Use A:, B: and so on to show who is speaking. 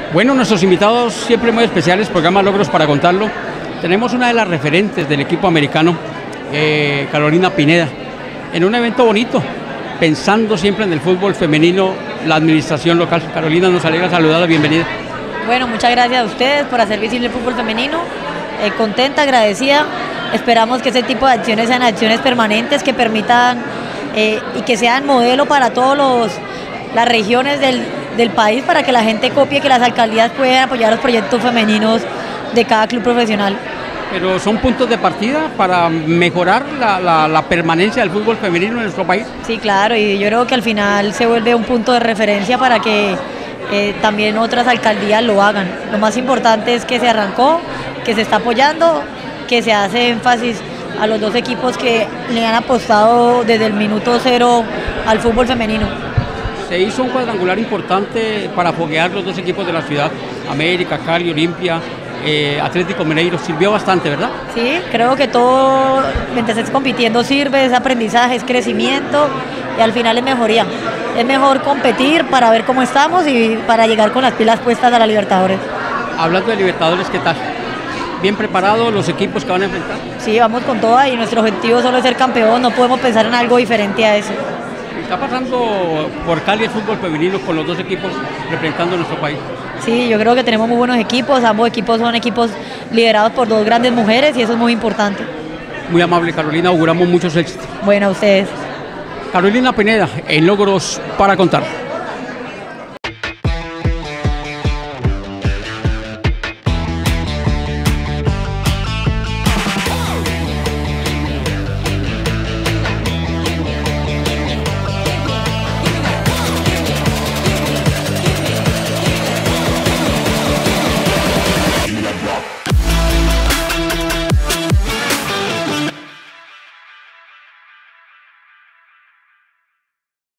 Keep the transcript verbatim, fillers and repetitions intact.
A: Bueno, nuestros invitados siempre muy especiales, programa Logros para Contarlo. Tenemos una de las referentes del equipo americano, eh, Carolina Pineda, en un evento bonito, pensando siempre en el fútbol femenino, la administración local. Carolina, nos alegra saludarla, bienvenida.
B: Bueno, muchas gracias a ustedes por hacer visible el fútbol femenino, eh, contenta, agradecida. Esperamos que ese tipo de acciones sean acciones permanentes que permitan eh, y que sean modelo para todas las regiones del, del país, para que la gente copie, que las alcaldías puedan apoyar los proyectos femeninos de cada club profesional.
A: Pero son puntos de partida para mejorar la, la, la permanencia del fútbol femenino en nuestro país.
B: Sí, claro, y yo creo que al final se vuelve un punto de referencia para que eh, también otras alcaldías lo hagan. Lo más importante es que se arrancó, que se está apoyando, que se hace énfasis a los dos equipos que le han apostado desde el minuto cero al fútbol femenino.
A: Se hizo un cuadrangular importante para foguear los dos equipos de la ciudad, América, Cali, Olimpia, eh, Atlético Mineiro. Sirvió bastante, ¿verdad?
B: Sí, creo que todo, mientras estés compitiendo, sirve, es aprendizaje, es crecimiento y al final es mejoría. Es mejor competir para ver cómo estamos y para llegar con las pilas puestas a la Libertadores.
A: Hablando de Libertadores, ¿qué tal? ¿Bien preparados los equipos que van a enfrentar?
B: Sí, vamos con toda y nuestro objetivo solo es ser campeón, no podemos pensar en algo diferente a eso.
A: Está pasando por Cali el fútbol femenino con los dos equipos representando a nuestro país.
B: Sí, yo creo que tenemos muy buenos equipos, ambos equipos son equipos liderados por dos grandes mujeres y eso es muy importante.
A: Muy amable, Carolina, auguramos muchos éxitos.
B: Bueno, a ustedes.
A: Carolina Pineda, en Logros para Contar.